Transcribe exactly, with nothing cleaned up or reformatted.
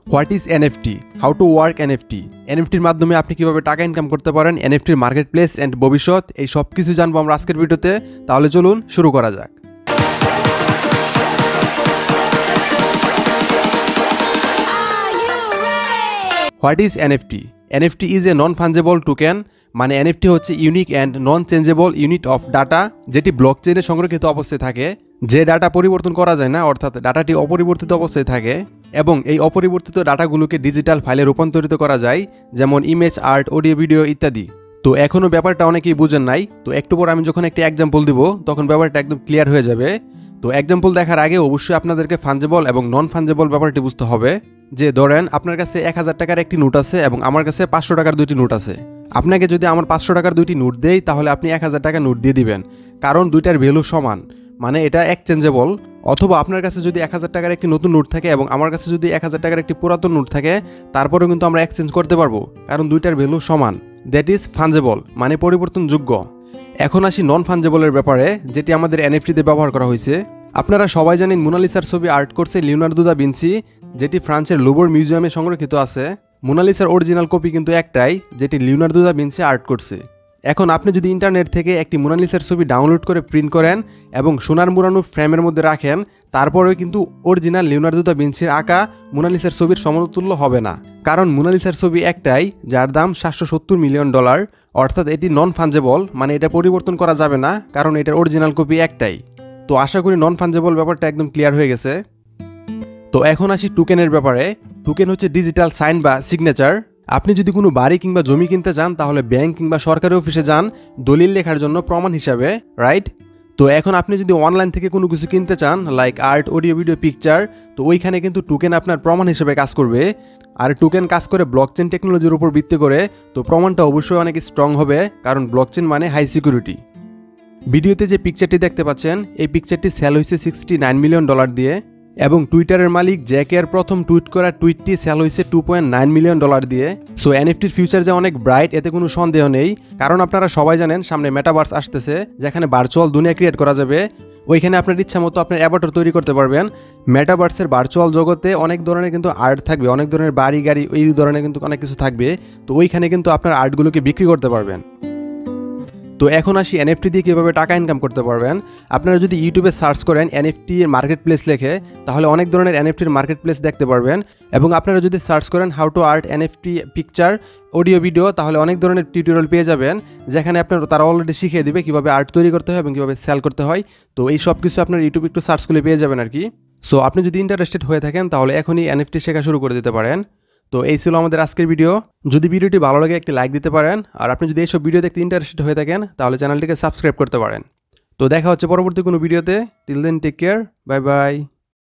What is NFT, how to work NFT, এনএফটির মাধ্যমে আপনি কিভাবে টাকা ইনকাম করতে পারেন, এনএফটির মার্কেট প্লেস অ্যান্ড ভবিষ্যৎ, এই সব কিছু জানবো আমরা আজকের ভিডিওতে। তাহলে চলুন শুরু করা যাক। What is NFT? NFT is a non fungible token, মানে এনএফটি হচ্ছে unique and non changeable unit of data, যেটি ব্লকচেইনে সংরক্ষিত অবস্থায় থাকে, যে ডাটা পরিবর্তন করা যায় না, অর্থাৎ ডাটাটি অপরিবর্তিত অবস্থায় থাকে এবং এই অপরিবর্তিত ডাটাগুলোকে ডিজিটাল ফাইলে রূপান্তরিত করা যায়, যেমন ইমেজ, আর্ট, অডিও, ভিডিও ইত্যাদি। তো এখনও ব্যাপারটা অনেকেই বুঝেন নাই, তো একটু পর আমি যখন একটি এক্সাম্পল দিব তখন ব্যাপারটা একদম ক্লিয়ার হয়ে যাবে। তো এক্সাম্পল দেখার আগে অবশ্যই আপনাদেরকে ফাঞ্জেবল এবং নন ফাঞ্জেবল ব্যাপারটি বুঝতে হবে। যে ধরেন আপনার কাছে এক হাজার টাকার একটি নোট আছে এবং আমার কাছে পাঁচশো টাকার দুইটি নোট আছে। আপনাকে যদি আমার পাঁচশো টাকার দুইটি নোট দেই তাহলে আপনি এক হাজার টাকা নোট দিয়ে দিবেন, কারণ দুইটার ভ্যালু সমান, মানে এটা এক্সচেঞ্জেবল। অথবা আপনার কাছে যদি এক হাজার টাকার একটি নতুন নোট থাকে এবং আমার কাছে যদি এক হাজার টাকার একটি পুরাতন নোট থাকে, তারপরেও কিন্তু আমরা এক্সচেঞ্জ করতে পারবো, কারণ দুইটার ভ্যালু সমান। দ্যাট ইজ ফাঞ্জেবল, মানে পরিবর্তনযোগ্য। এখন আসি নন ফাঞ্জেবলের ব্যাপারে, যেটি আমাদের এনএফটিতে ব্যবহার করা হয়েছে। আপনারা সবাই জানেন মোনালিসার ছবি আর্ট করছে লিওনার্দো দা ভিঞ্চি, যেটি ফ্রান্সের লুভর মিউজিয়ামে সংরক্ষিত আছে। মোনালিসার অরিজিনাল কপি কিন্তু একটাই, যেটি লিওনার্দো দা ভিঞ্চি আর্ট করছে। এখন আপনি যদি ইন্টারনেট থেকে একটি মোনালিসার ছবি ডাউনলোড করে প্রিন্ট করেন এবং সোনার মুড়ানো ফ্রেমের মধ্যে রাখেন, তারপরেও কিন্তু অরিজিনাল লিওনার্দো দা ভিঞ্চির আঁকা মোনালিসার ছবির সমতুল্য হবে না, কারণ মোনালিসার ছবি একটাই, যার দাম সাতশো সত্তর মিলিয়ন ডলার। অর্থাৎ এটি নন ফাঞ্জেবল, মানে এটা পরিবর্তন করা যাবে না, কারণ এটার অরিজিনাল কপি একটাই। তো আশা করি নন ফাঞ্জেবল ব্যাপারটা একদম ক্লিয়ার হয়ে গেছে। তো এখন আসি টোকেনের ব্যাপারে। টোকেন হচ্ছে ডিজিটাল সাইন বা সিগনেচার। আপনি যদি কোনো বাড়ি কিংবা জমি কিনতে চান তাহলে ব্যাংক কিংবা সরকারি অফিসে যান দলিল লেখার জন্য প্রমাণ হিসাবে, রাইট? তো এখন আপনি যদি অনলাইন থেকে কোনো কিছু কিনতে চান, like art, audio, video, picture, তো ওইখানে কিন্তু টোকেন আপনার প্রমাণ হিসেবে কাজ করবে। আর টোকেন কাজ করে ব্লকচেন টেকনোলজির উপর ভিত্তি করে, তো প্রমাণটা অবশ্যই অনেক স্ট্রং হবে, কারণ ব্লকচেন মানে হাই সিকিউরিটি। ভিডিওতে যে পিকচারটি দেখতে পাচ্ছেন, এই পিকচারটি সেল হয়েছে সিক্সটি নাইন মিলিয়ন ডলার দিয়ে, এবং টুইটারের মালিক জ্যাকের প্রথম টুইট করা টুইটটি সেল হয়েছে two point nine million dollar দিয়ে। সো এনএফটির ফিউচার যে অনেক ব্রাইট, এতে কোনো সন্দেহ নেই, কারণ আপনারা সবাই জানেন সামনে মেটাভার্স আসতেছে, যেখানে ভার্চুয়াল দুনিয়া ক্রিয়েট করা যাবে। ওইখানে আপনার ইচ্ছা মতো আপনার অ্যাভাটার তৈরি করতে পারবেন। মেটাভার্সের ভার্চুয়াল জগতে অনেক ধরনের কিন্তু আর্ট থাকবে, অনেক ধরনের বাড়ি, গাড়ি, এই ধরনের কিন্তু অনেক কিছু থাকবে। তো ওইখানে কিন্তু আপনার আর্টগুলোকে বিক্রি করতে পারবেন। তো এখন আসি এনএফটি দিয়ে কীভাবে টাকা ইনকাম করতে পারবেন। আপনারা যদি ইউটিউবে সার্চ করেন এনএফটি মার্কেট প্লেস লেখে, তাহলে অনেক ধরনের এনএফটির মার্কেট প্লেস দেখতে পারবেন। এবং আপনারা যদি সার্চ করেন how to art NFT picture, audio, video, তাহলে অনেক ধরনের টিউটোরিয়াল পেয়ে যাবেন, যেখানে আপনার তারা অলরেডি শিখিয়ে দেবে কীভাবে আর্ট তৈরি করতে হয় এবং কীভাবে সেল করতে হয়। তো এই সব কিছু আপনার ইউটিউবে একটু সার্চ করলে পেয়ে যাবেন আর কি। সো আপনি যদি ইন্টারেস্টেড হয়ে থাকেন তাহলে এখনই এনএফটি শেখা শুরু করে দিতে পারেন। তো এই ছিল আমাদের আজকের ভিডিও। যদি ভিডিওটি ভালো লাগে একটি লাইক দিতে পারেন, আর আপনি যদি এইসব ভিডিও দেখতে ইন্টারেস্টেড হয়ে থাকেন তাহলে চ্যানেলটিকে সাবস্ক্রাইব করতে পারেন। তো দেখা হচ্ছে পরবর্তী কোনো ভিডিওতে। Till then take care, bye by.